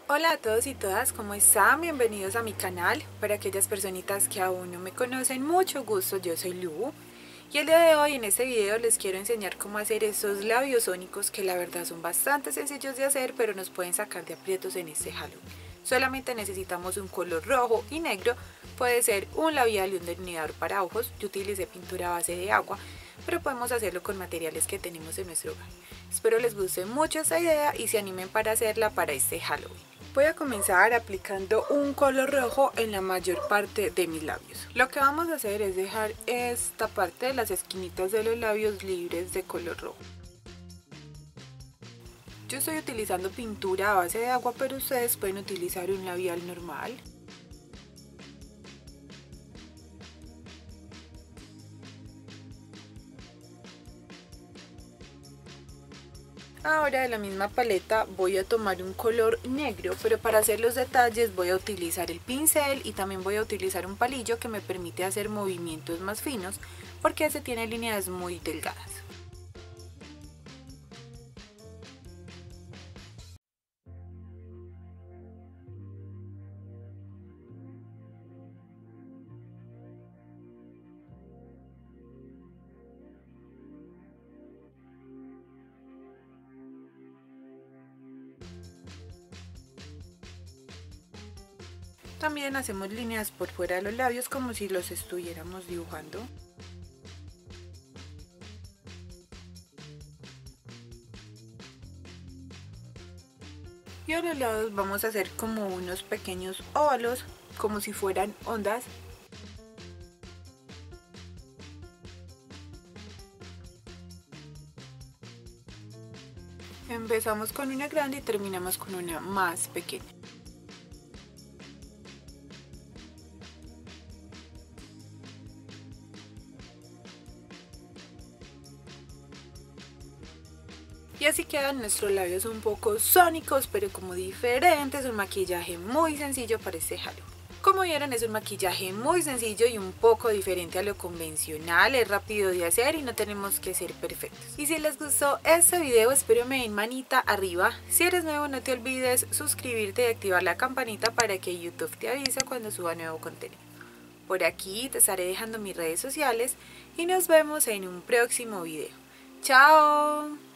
Hola a todos y todas, ¿cómo están? Bienvenidos a mi canal. Para aquellas personitas que aún no me conocen, mucho gusto, yo soy Lu. Y el día de hoy en este video les quiero enseñar cómo hacer estos labios sónicos que la verdad son bastante sencillos de hacer, pero nos pueden sacar de aprietos en este Halloween. Solamente necesitamos un color rojo y negro, puede ser un labial y un delineador para ojos. Yo utilicé pintura a base de agua, pero podemos hacerlo con materiales que tenemos en nuestro hogar. Espero les guste mucho esta idea y se animen para hacerla para este Halloween. Voy a comenzar aplicando un color rojo en la mayor parte de mis labios. Lo que vamos a hacer es dejar esta parte de las esquinitas de los labios libres de color rojo. Yo estoy utilizando pintura a base de agua, pero ustedes pueden utilizar un labial normal. Ahora de la misma paleta voy a tomar un color negro, pero para hacer los detalles voy a utilizar el pincel y también voy a utilizar un palillo que me permite hacer movimientos más finos porque este tiene líneas muy delgadas. También hacemos líneas por fuera de los labios como si los estuviéramos dibujando. Y a los lados vamos a hacer como unos pequeños óvalos, como si fueran ondas. Empezamos con una grande y terminamos con una más pequeña. Y así quedan nuestros labios un poco sónicos, pero como diferentes, un maquillaje muy sencillo para este Halloween. Como vieron, es un maquillaje muy sencillo y un poco diferente a lo convencional, es rápido de hacer y no tenemos que ser perfectos. Y si les gustó este video, espero me den manita arriba. Si eres nuevo, no te olvides suscribirte y activar la campanita para que YouTube te avise cuando suba nuevo contenido. Por aquí te estaré dejando mis redes sociales y nos vemos en un próximo video. ¡Chao!